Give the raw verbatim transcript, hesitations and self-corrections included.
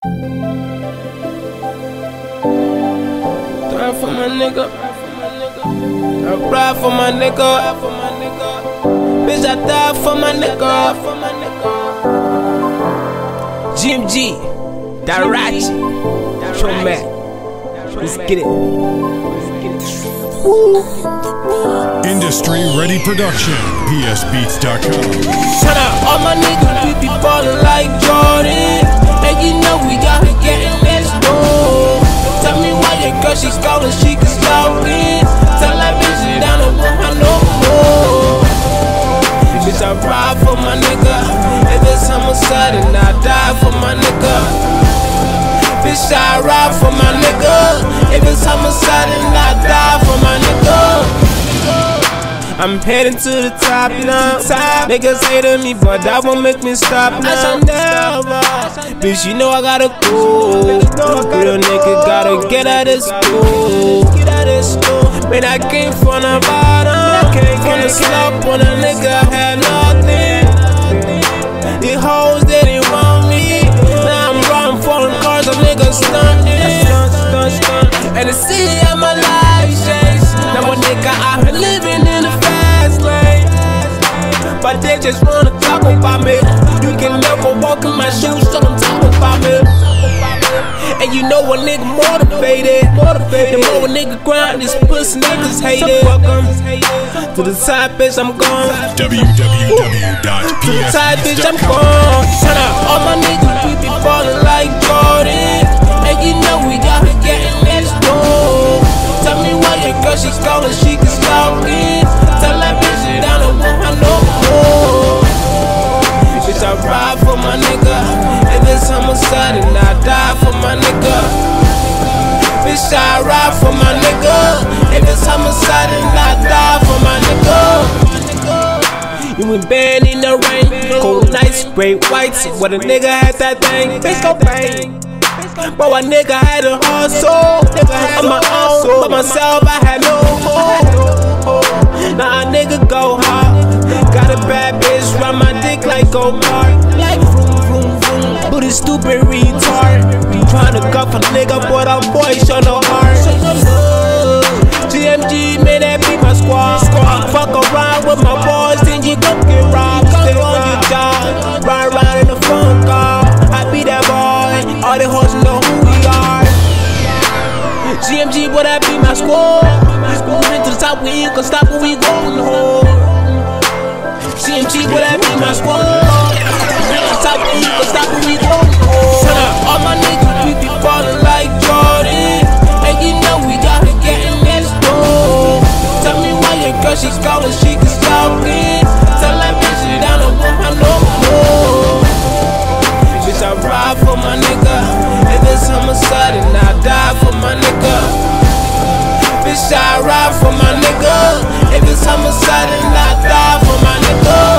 Die for my nigga. I ride for my nigga. Bitch, I die for my nigga. G M G, DIRACHE, show Mac. Let's get it. Woo. Industry Ready Production, P S beats dot com. Shout out all my niggas, we be ballin' like Jordan. And you know we out here getting this dough. Tell me why your girl, she scalding, she can stop it. Tell that bitch she down and want her no more. Bitch, I ride for my nigga. If it's homicide, and I die for my nigga. Bitch, I ride for my nigga. If it's homicide, and I die for my nigga. I'm heading to the top now. Niggas hating me, but that won't make me stop now. Never. Bitch, you know I gotta go. Real nigga gotta get out of school. Man, I came from the bottom, from the slump when a nigga had nothing. These hoes didn't want me. Now I'm riding for them cars, some niggas stunting. And the city of my life changed. Now a nigga out here living in the fast lane, but they just wanna talk about me. You can never walk in my shoes, so don't talk about me. And you know a nigga motivated, the more a nigga grind, this pussy niggas hate it. Welcome to the side, bitch, I'm gone. w w w dot p s Side, beats bitch, dot I'm com. gone. Shout out all my niggas, we be ballin' like Jordan. And you know we out here getting this dough. Tell me why your girl, she scalding, she can stop it. Tell that bitch she down and want her no more. Bitch, I ride for my nigga. If it's homicide, and I die for my nigga. Bitch, I ride for my nigga. If it's homicide, and I die for my nigga. You been banned in the rain, cold nights, great whites. What a nigga had that thing, bitch go bang. Bro, a nigga had a hustle on my own, by myself I had no more. Now a nigga go hard, got a bad bitch round my dick like go-kart. Like vroom vroom vroom, booty stupid retard. Tryna cuff a nigga, but a boy show no heart. G M G, man, that be my squad. Fuck around with my boys, then you gon' get robbed. Stay on your job, ride around in the phone car. I be that boy, all the hoes know who we are. G M G, boy, that be my squad. Moving to the top, we ain't gon' stop when we goin' home. G M G, boy, that be my squad. Moving to the top, we ain't gon' stop when we goin' home. Shout out all my niggas, we be ballin' like Jordan. And you know we out here getting this dough. Tell me why your girl, she scalding, she can stop it. Tell that bitch she down and want her no more. Bitch, I ride for my nigga. If it's homicide, and I die for my nigga. Bitch, I ride for my nigga. If it's homicide, and I die for my nigga.